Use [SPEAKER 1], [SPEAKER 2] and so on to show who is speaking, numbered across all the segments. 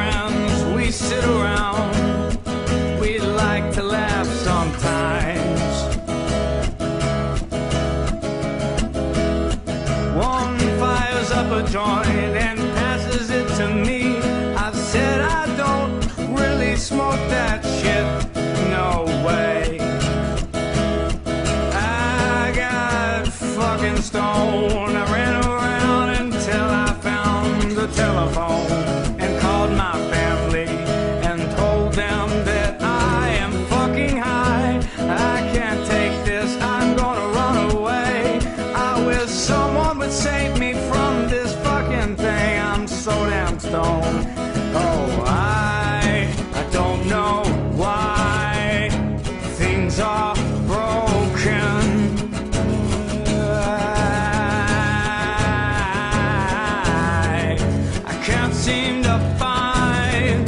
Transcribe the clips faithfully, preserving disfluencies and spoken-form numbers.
[SPEAKER 1] friends, we sit around. We like to laugh sometimes. One fires up a joint and passes it to me. I've said I don't really smoke that shit. No way. I got fucking stoned. I ran around until I found the telephone and called my family and told them that I am fucking high. I can't take this, I'm gonna run away. I wish someone would save me from this fucking thing. I'm so damn stoned. Oh, I, I don't know why things are broken. I, I can't seem to find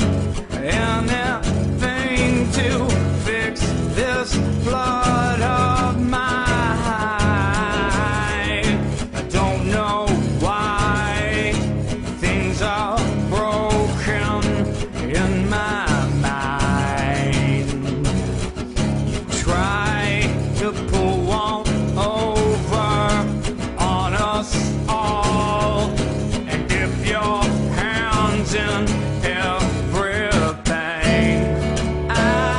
[SPEAKER 1] anything to fix this blood of mine. I don't know why things are broken in my mind. You try to pull one over on us all and dip your hands in everything. I,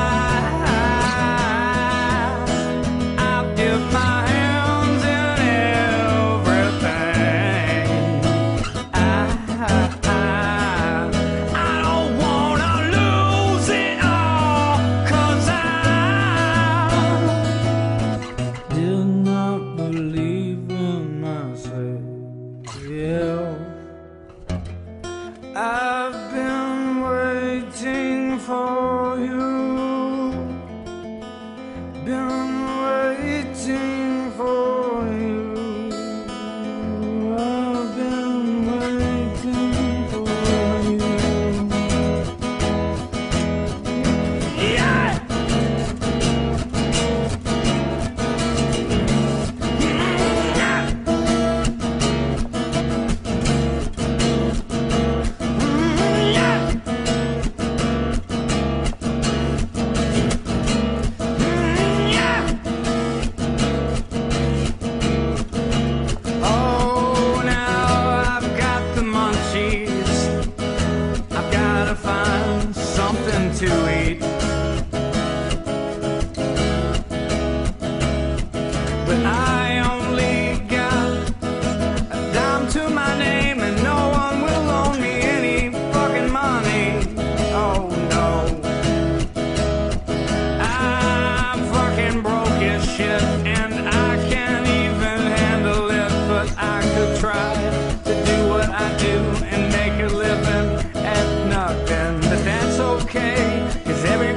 [SPEAKER 1] I'll dip my hands in everything. I, I don't wanna lose it all, 'cause I did not believe in myself. Yeah. I've been waiting for you. Been waiting for you. I've been waiting for you. Yeah! Oh, now I've got the munchies. I've gotta find something to eat. But I only got a dime to my name, and no one will loan me any fucking money. Oh no. I'm fucking broke as shit, and I can't even handle it. But I could try to do what I do and make a living at nothing. But that's okay, 'cause every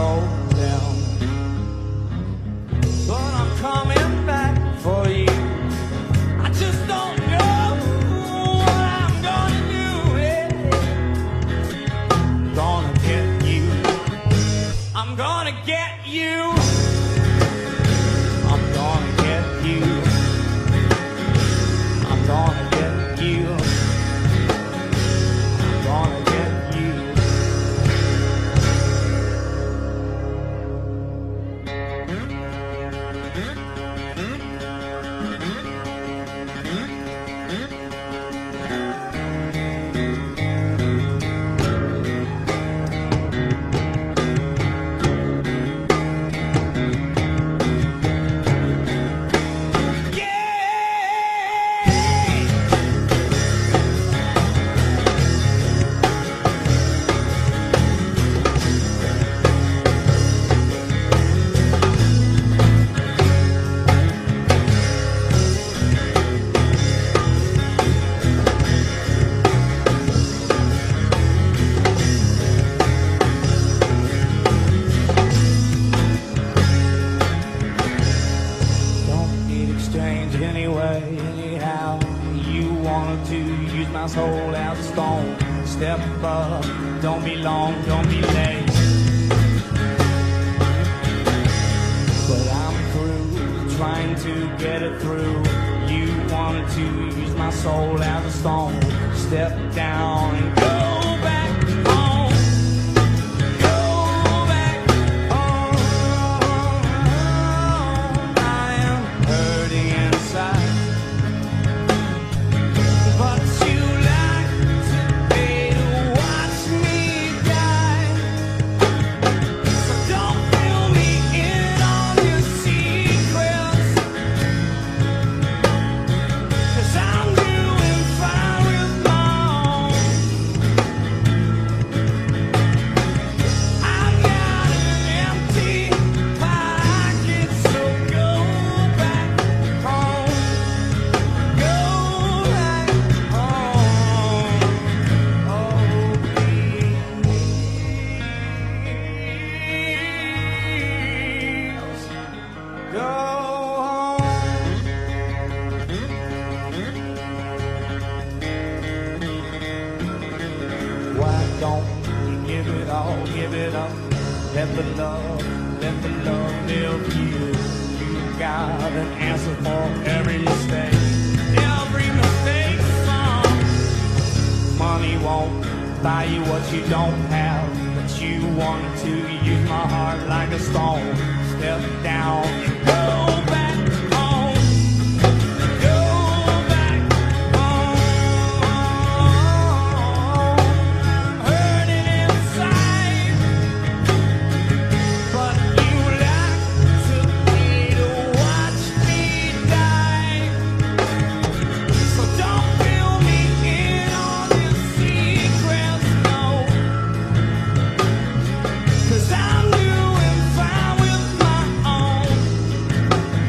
[SPEAKER 1] told them. But I'm coming back for you. I just don't know what I'm gonna do. Yeah. I'm gonna get you. I'm gonna get you. I'm gonna get you. I'm gonna get you. I'm gonna get you. Anyway, anyhow, you wanted to use my soul as a stone. Step up, don't be long, don't be late. But I'm through trying to get it through. You wanted to use my soul as a stone. Step down and go back home. Go back home. I am hurting inside. But you like to pay to watch me die. So don't fill me in on your secrets, 'cause I'm doing fine with my own. I've got an empty pocket, so go back home. Go back home. Oh, please, go home. Why don't you give it all, give it up? Let the love, let the love live you. You got an answer for every mistake. Every mistake, son. Money won't buy you what you don't have, but you wanted to use my heart like a stone. Step down and go back home. Go back home. I'm hurting inside, but you like to pay to watch me die. So don't fill me in on your secrets, no, 'cause I'm doing fine with my own.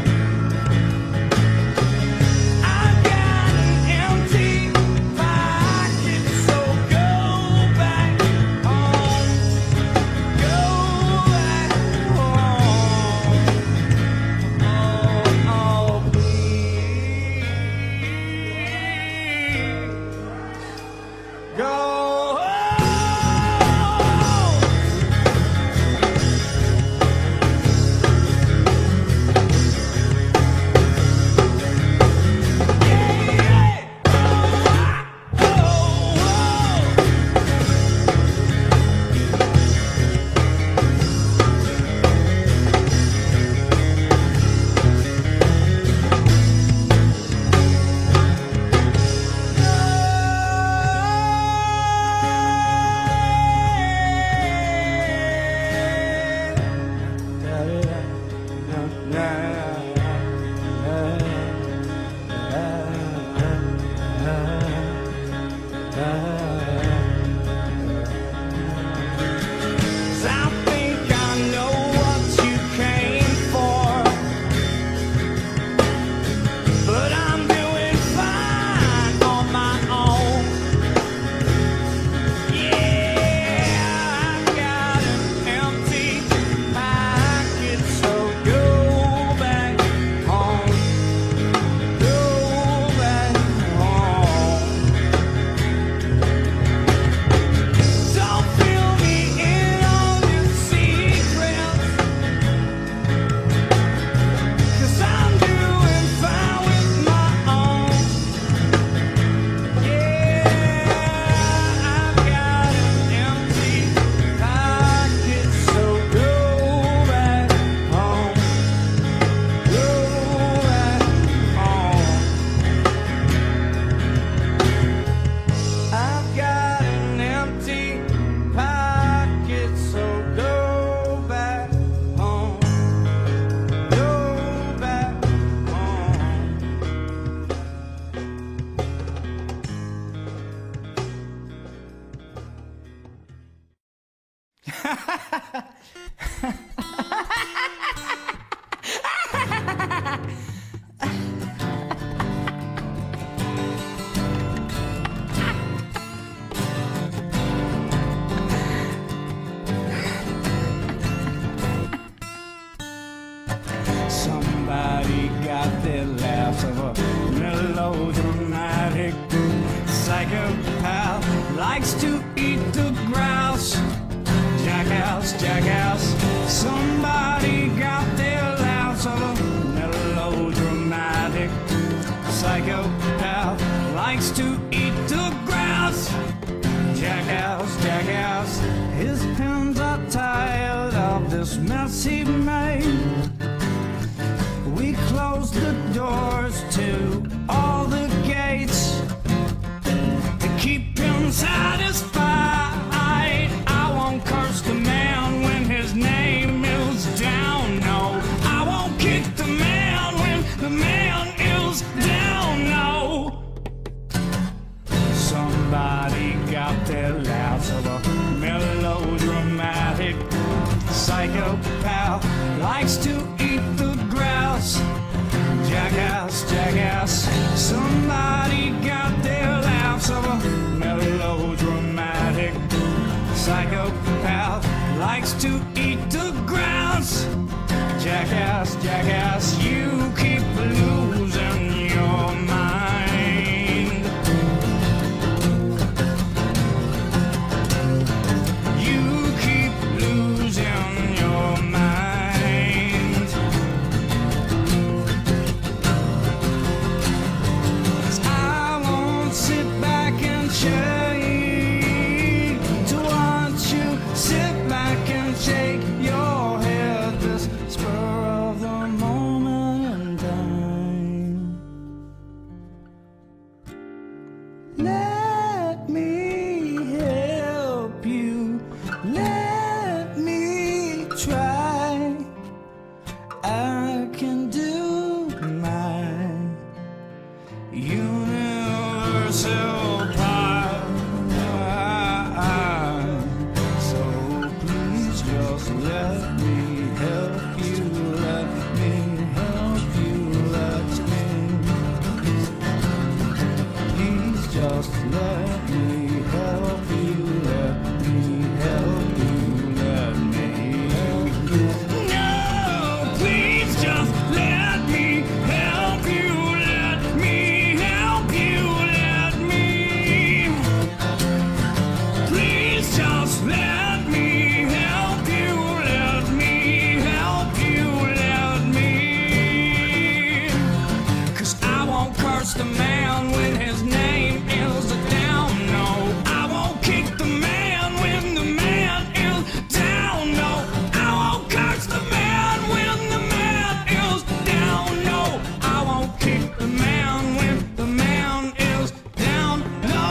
[SPEAKER 1] got the laughs of a melodramatic psychopath. Likes to eat the grouse. Jackass, jackass. Somebody got their laughs of a melodramatic psychopath. Likes to eat the grass. Jackass, jackass. His pins are tired of this mess he made. We closed the doors to all the gates to keep him satisfied. I won't curse the man when his name is down. No, I won't kick the man when the man is down. No. Somebody got their laughs of a melodramatic psychopath. Likes to eat the grass. Jackass, jackass. Somebody got their laughs of a melodramatic psychopath. Likes to eat the grass. Jackass, jackass. You keep losing your mind. You keep losing your mind. 'Cause I won't sit back and shake to watch you sit back and shake your head. This spur of the moment in time. Let me help you. Let me try. I can do my universal part. So please just let me help you. Let me help you. Let me. Please just let me help you. Let me help you. Let me help you. No, please just let me help you. Let me help you. Let me. Please just let me help you. Let me help you. Let me. 'Cause I won't curse the man when his name is down. No, I won't kick the man when the man is down. No, I won't curse the man when the man is down. No, I won't kick the man when the man is down. No.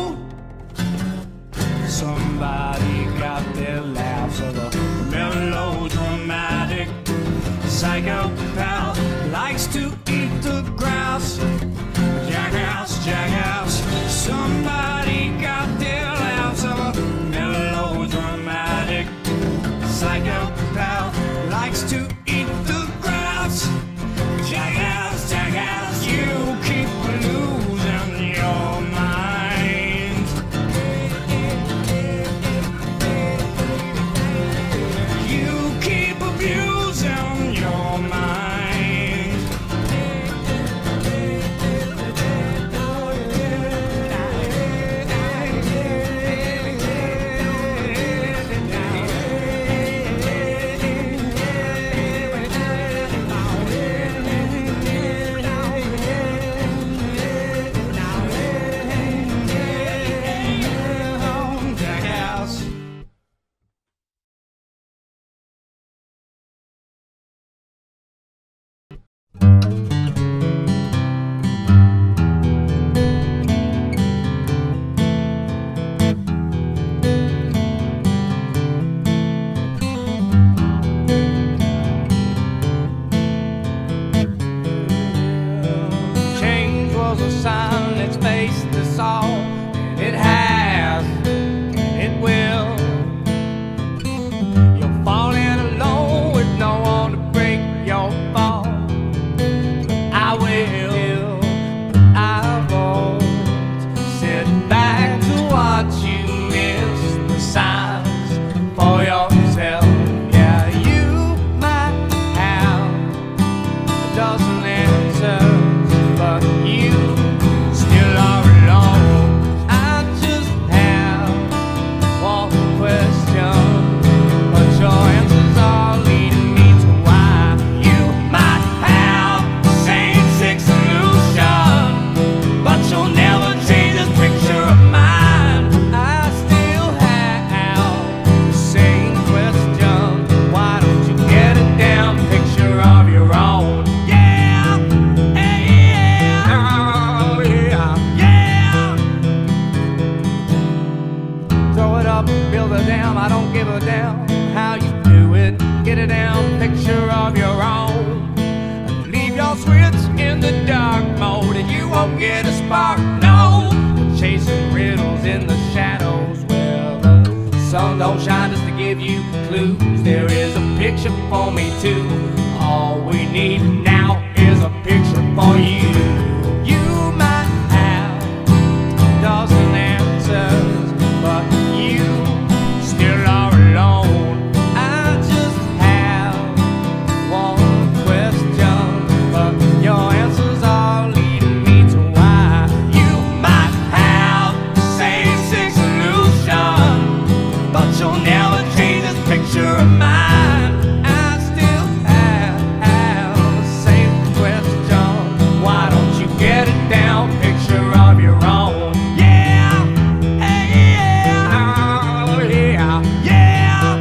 [SPEAKER 1] Somebody got their laughs of a melodramatic psychopath. Likes to eat the grass. Jackass, jackass. Somebody got their laughs of a melodramatic psychopath. Likes to eat the grass. Jackass, jackass. You keep losing your mind. You keep abusing your mind. get a spark. No, we're chasing riddles in the shadows. Well, the sun don't shine just to give you clues. There is a picture for me too. All we need now is a picture for you. You might have a dozen answers, but you still are alone. I just have one question, but your answers are leading me to why. You might have the same six solution, but you'll never change this picture of mine. I still have, have the same question. Why don't you get it down? Picture of your own. Yeah, hey, yeah, oh yeah, yeah,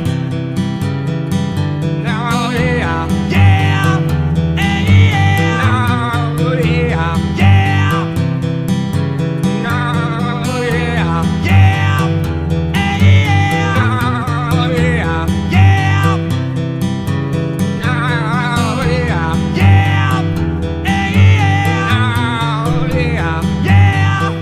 [SPEAKER 1] no, yeah, yeah, hey, yeah, oh yeah, yeah, no, yeah, yeah, hey, yeah, oh yeah, yeah, oh yeah, yeah, hey, yeah, oh yeah, yeah.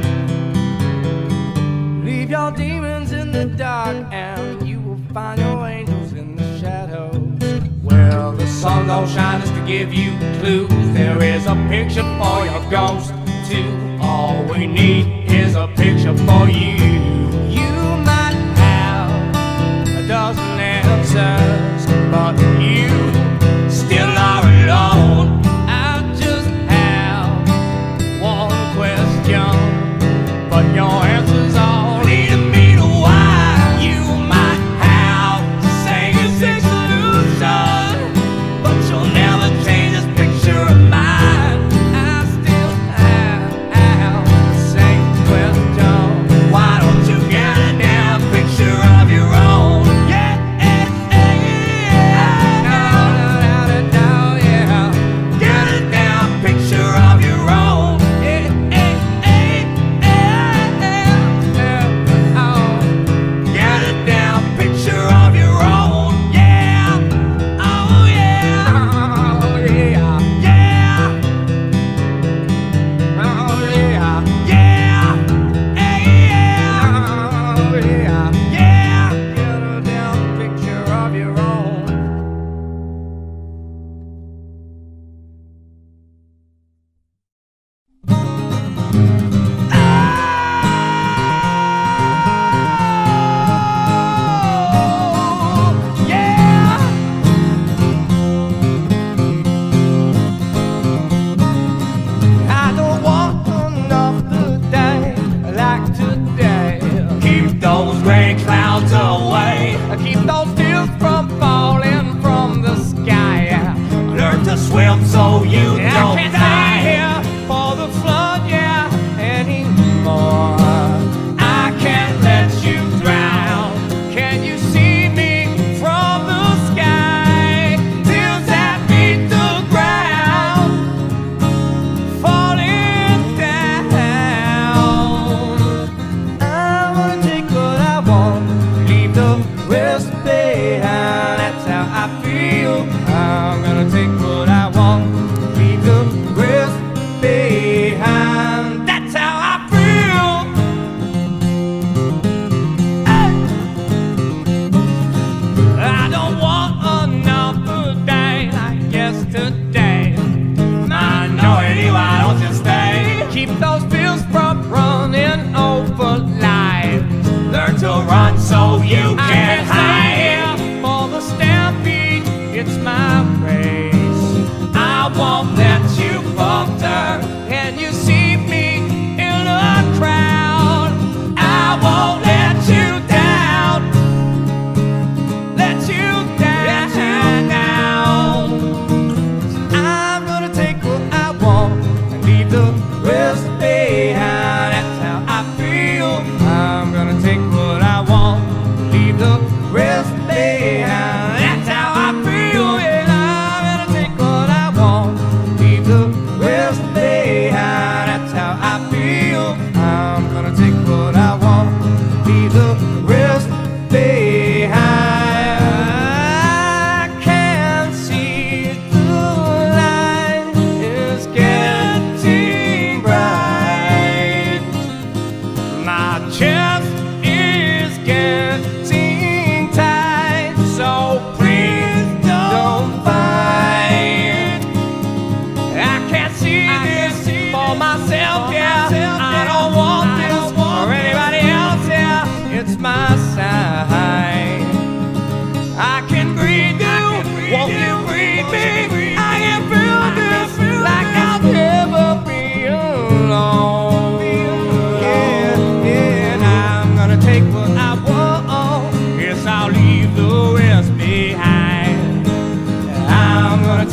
[SPEAKER 1] Leave your demons in the dark and you will find your angels in the shadows. Well, the sun don't shine just to give you clues. There is a picture for your ghost too. All we need is a picture for you. You might have a dozen answers, but you still are alone. I just have one question, but your answers are leading me to why. You might have the same six solution, but you'll never change this picture of mine. I still have, have the same question. Why don't you get a damn picture of your own? Yeah, yeah, yeah, no, no, no, yeah. Get a damn picture of your own. Yeah, yeah, yeah, yeah, yeah, oh. Get a damn picture of your own. Yeah, oh yeah, oh yeah, yeah, oh yeah, yeah, hey, yeah, oh yeah, yeah. Get a damn picture of your own. I don't want another day like today. Keep those gray clouds away. Keep those tears from falling from the sky. Learn to swim so you
[SPEAKER 2] I
[SPEAKER 1] don't
[SPEAKER 2] can't
[SPEAKER 1] die.
[SPEAKER 2] stay here for the flood, yeah, anymore. I can't let you drown. Can you see me from the sky? Tears that beat the ground, falling down. I wanna take what I want, leave the rest behind. That's how I feel. I'm gonna take what I want.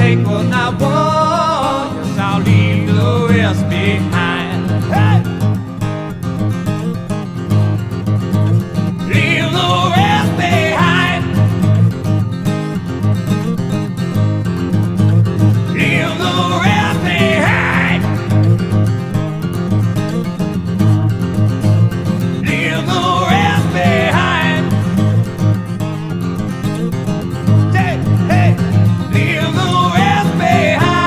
[SPEAKER 2] take what I want. Yes, I'll leave the rest behind. Hey! Leave the rest behind. Leave the rest behind. Leave the rest behind. Hey, hey, leave the rest behind.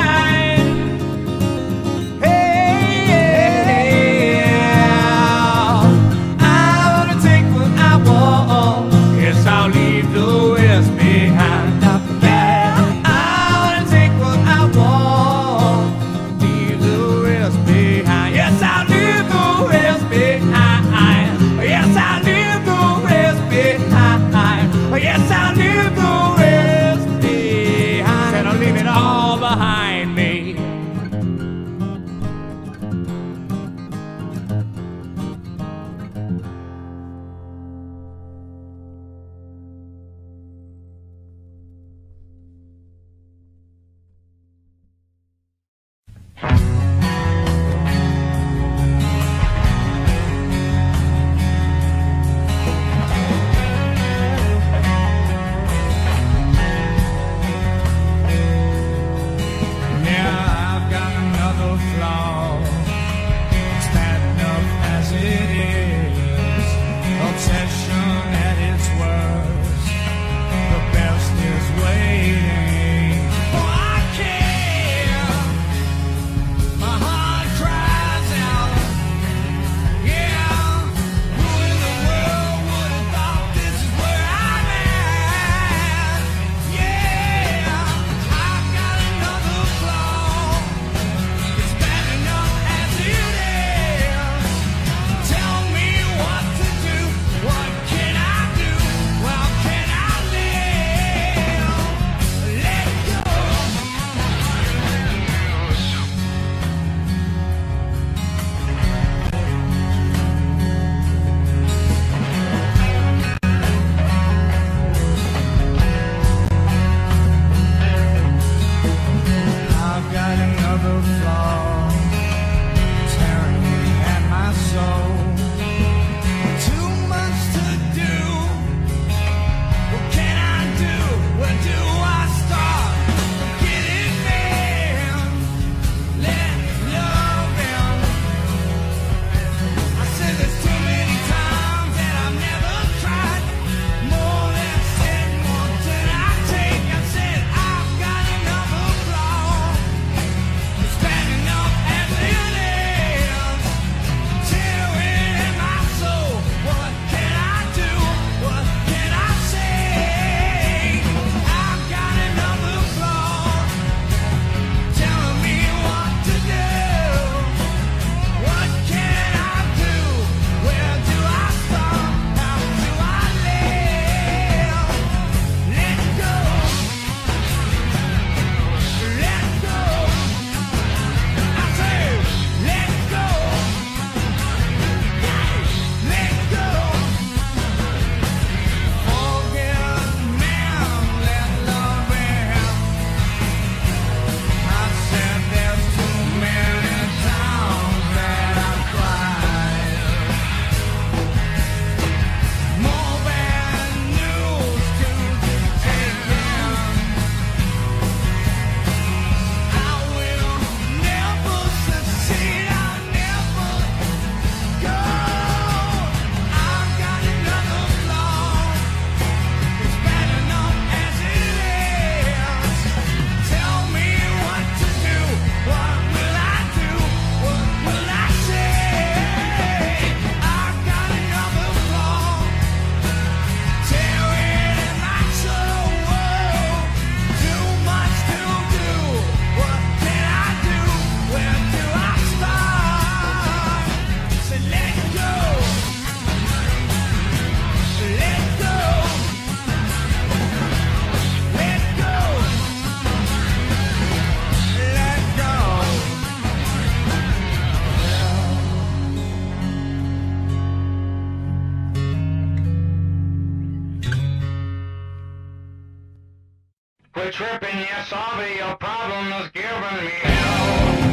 [SPEAKER 1] Quit tripping, yes, I'll be your problem is giving me hell.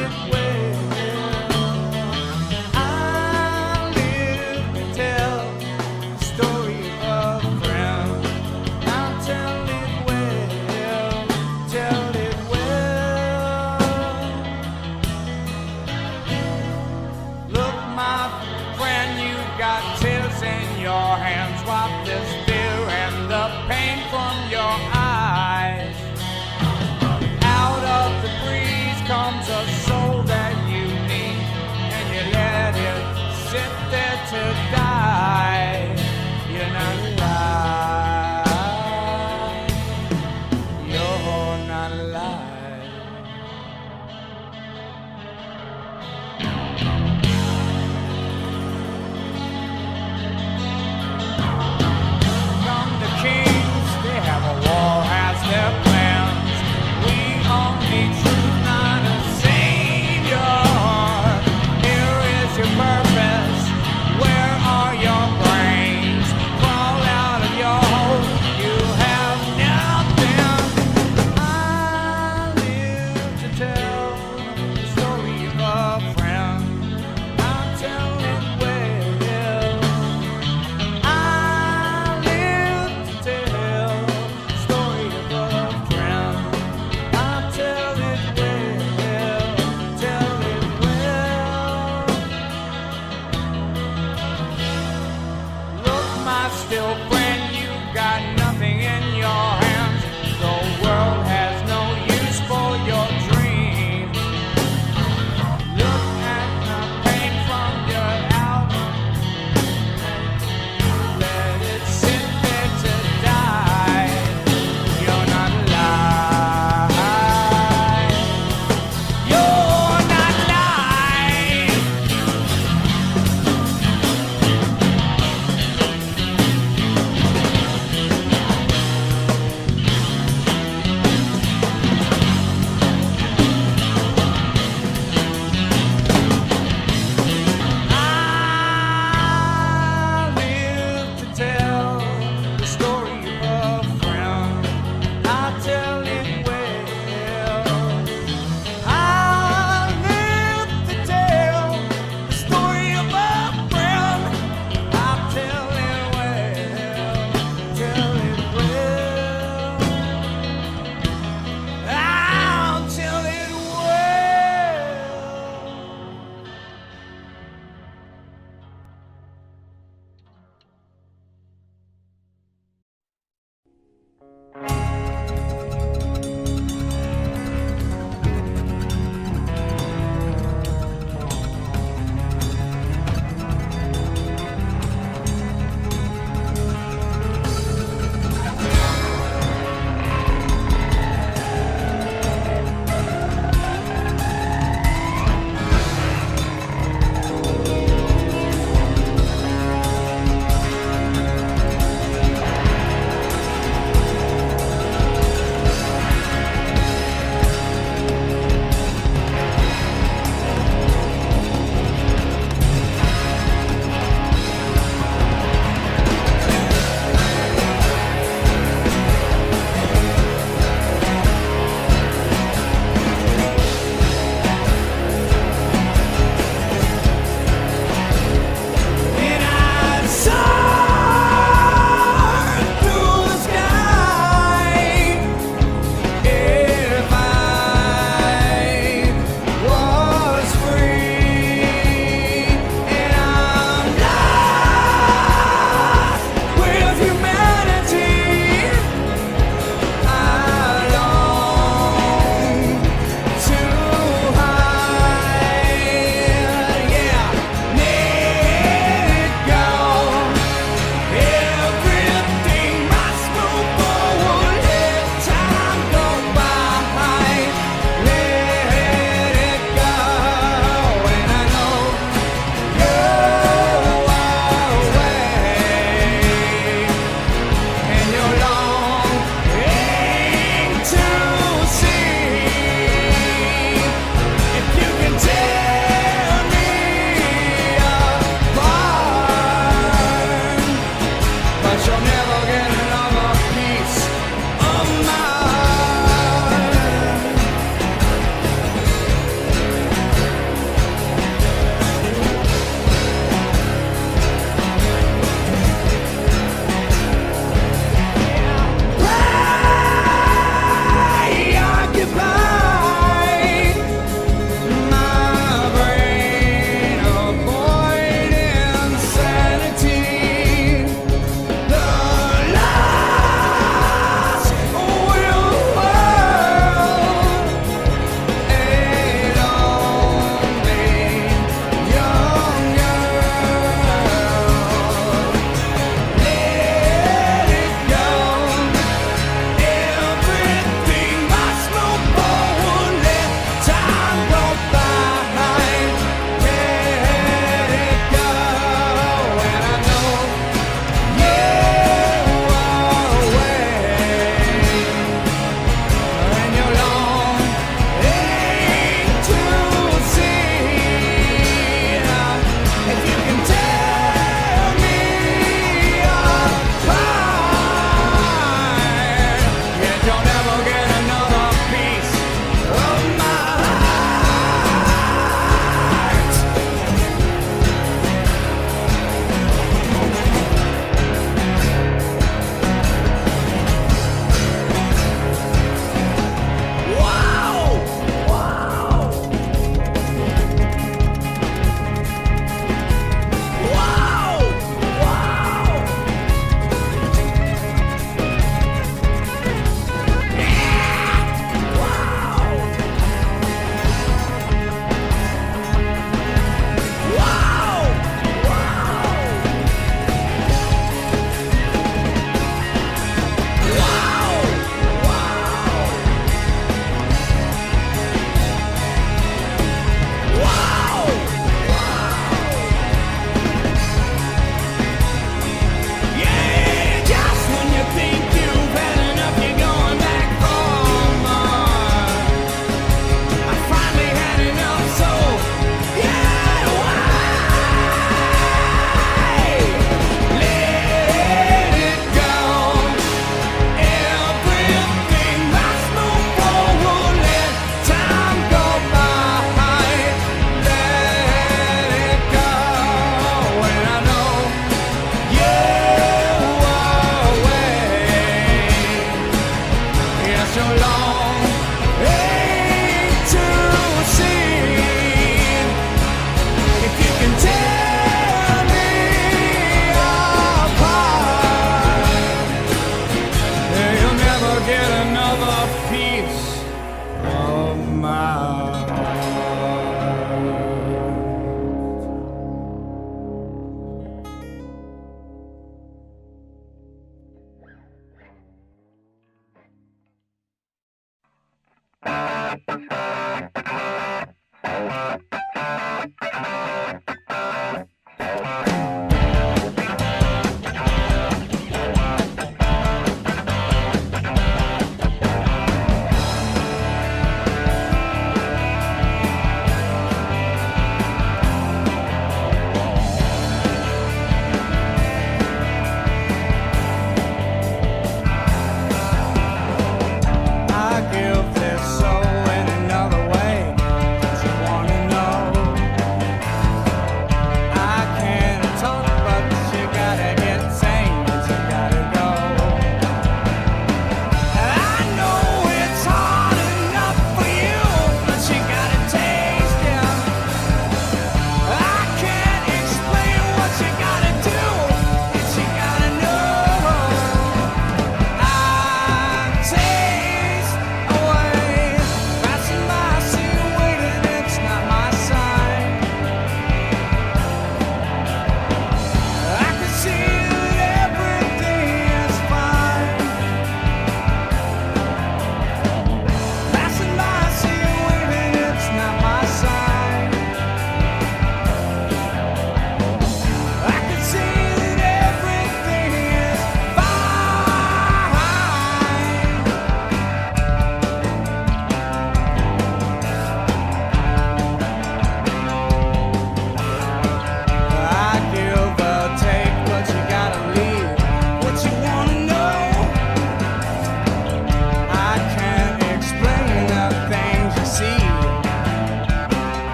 [SPEAKER 2] Tell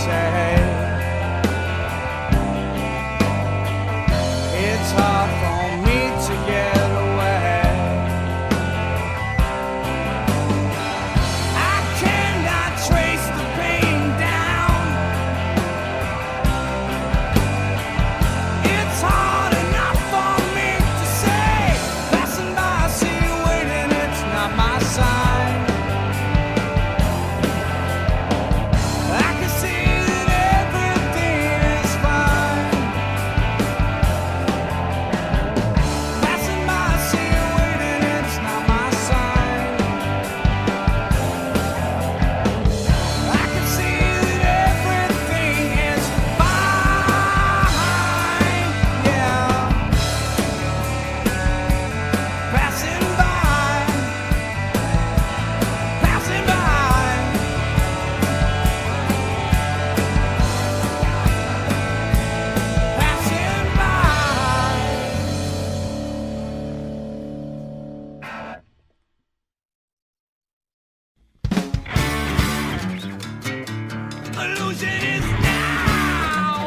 [SPEAKER 2] say. It's hard for me to get away. I cannot trace the pain down. It's hard enough for me to say. Passing by, I see you waiting, it's not my sign. I can see that everything is fine. Passing by, I see you waiting, it's not my sign. I can see that everything is fine. Yeah. Passing by, passing by. Passing by. Illusion is now.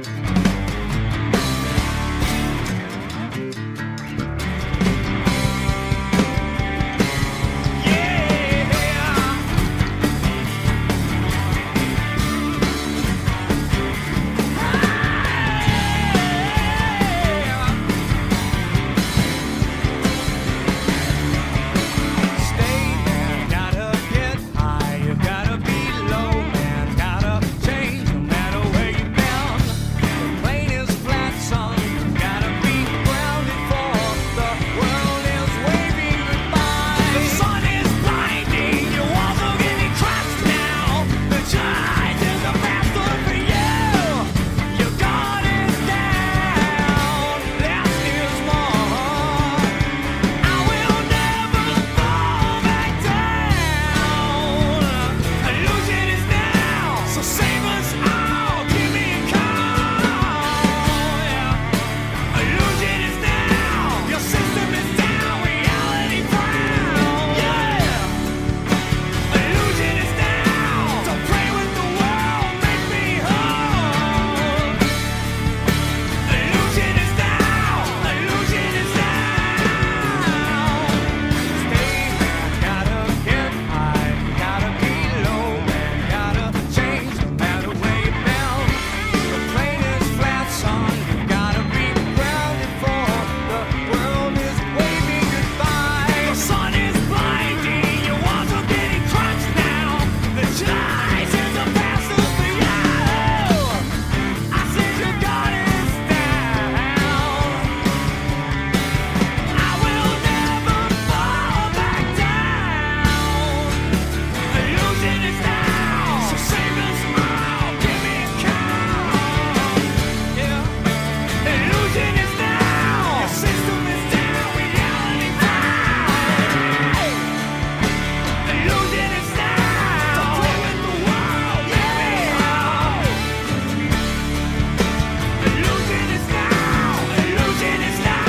[SPEAKER 2] Gotta get high, you gotta be low, man. Gotta change no matter where you've been. The plane is flat, son. Gotta be grounded for the world is waving goodbye. The sun is blinding, your walls are getting crushed now. The tide is a master for you. Your guard is down, less is more. I will never fall back down. Illusion is now, so save us all. Give me a call. Yeah. Illusion is now, your system is down. Reality frown. Yeah. Illusion is now, don't play with the world. Make me whole. Illusion is now, illusion is now. Stay, gotta get high, gotta be low, man, gotta change no matter where you've been. The plane is flat, son, you gotta be grounded for the world is waving goodbye. The sun is blinding, your walls are getting crunched now. The tide is a master for you. I said your guard is down. I will never fall back down. Illusion is now, so save us all. Give me a call. Yeah. Illusion is now, your system is down. Reality frown. Illusion is now, don't play with the world. Yeah. Illusion is now, illusion is now.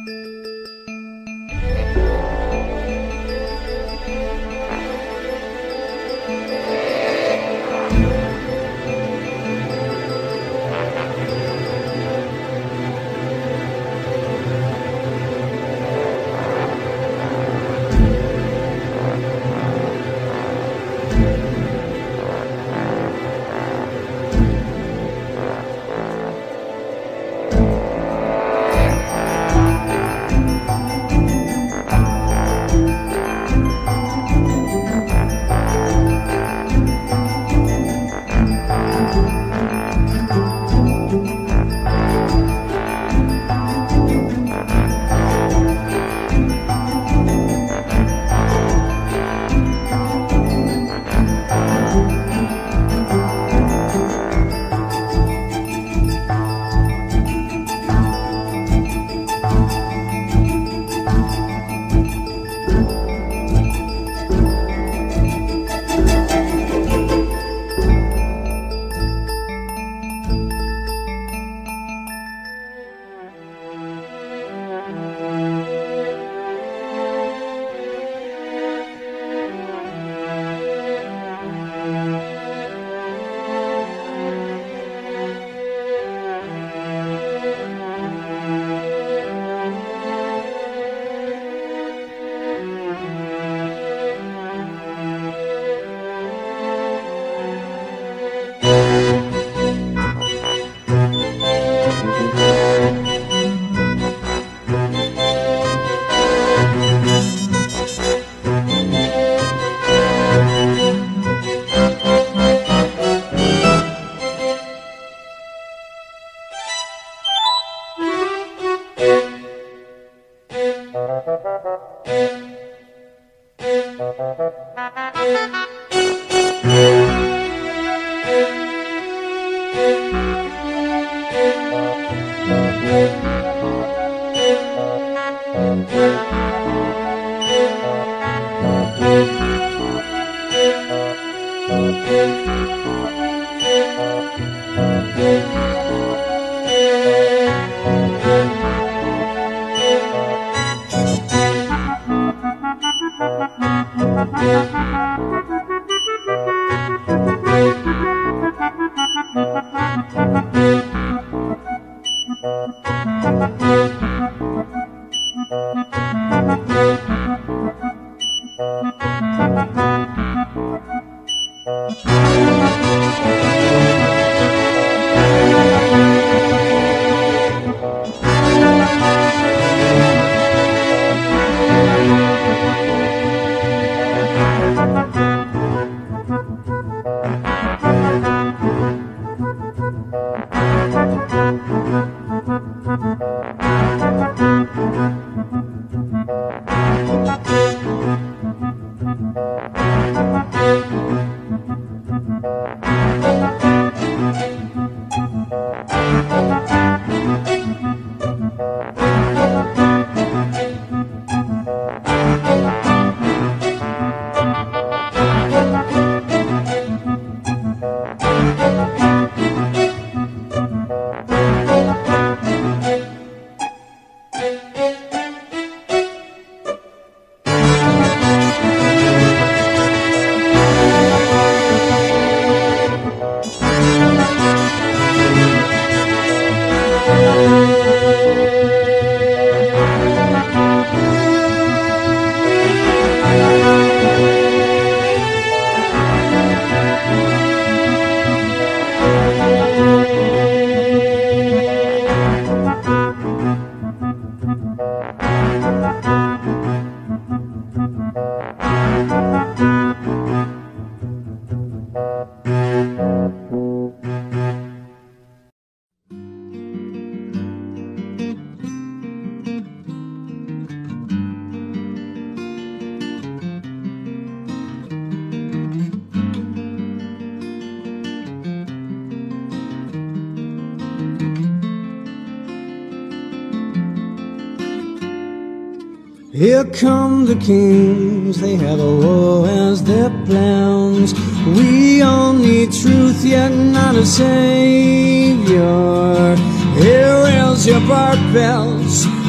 [SPEAKER 3] Here come the kings, they have a war as their plans. We all need truth, yet not a savior. Here is your bark bells,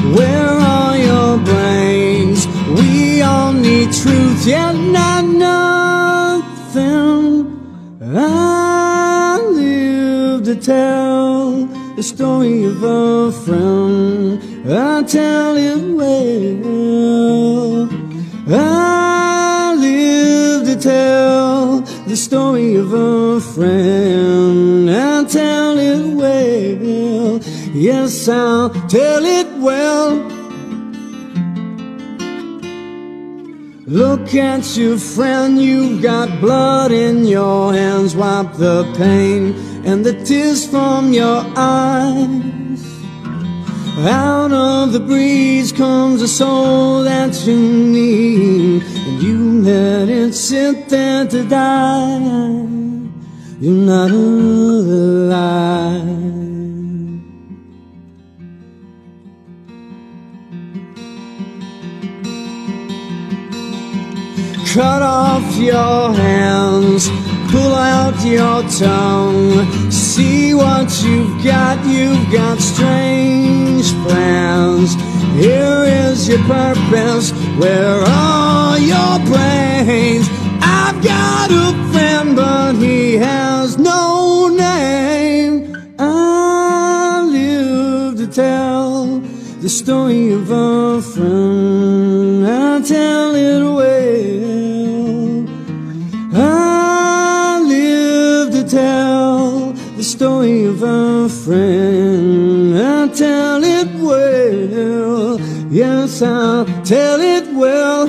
[SPEAKER 3] Where are your brains? We all need truth, yet not nothing. I live to tell the story of a friend. I tell it well. I live to tell the story of a friend. I tell it well. Yes, I'll tell it well. Look at your friend, you've got blood in your hands. Wipe the pain and the tears from your eyes. Out of the breeze comes a soul that you need, and you let it sit there to die. You're not alive. Cut off your hands, pull out your tongue. See what you've got, you've got strange plans. Here is your purpose, where are your brains? I've got a friend, but he has no name. I live to tell the story of a friend. I tell it well. I live to tell the story of a friend. I tell it well. Yes, I'll tell it well.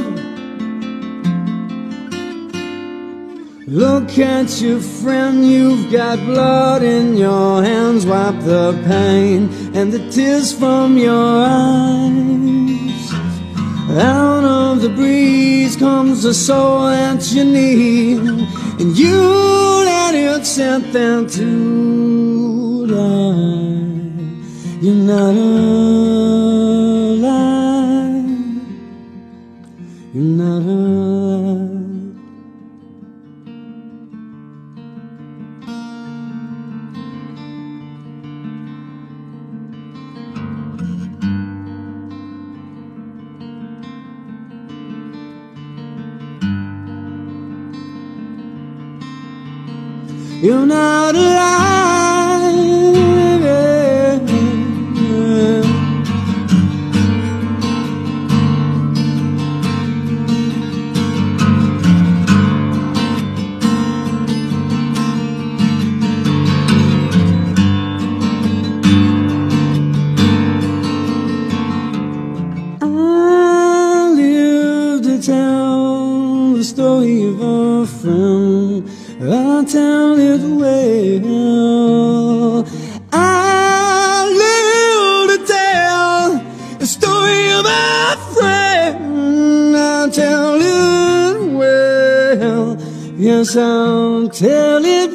[SPEAKER 3] Look at your friend, you've got blood in your hands. Wipe the pain and the tears from your eyes. Out of the breeze comes the soul that you need, and you let it sit there to die. You're not alive. You're not alive. You're not alive. I live to tell the story of a friend. I tell it well. I live to tell the story of my friend. I tell it well. Yes, I'll tell it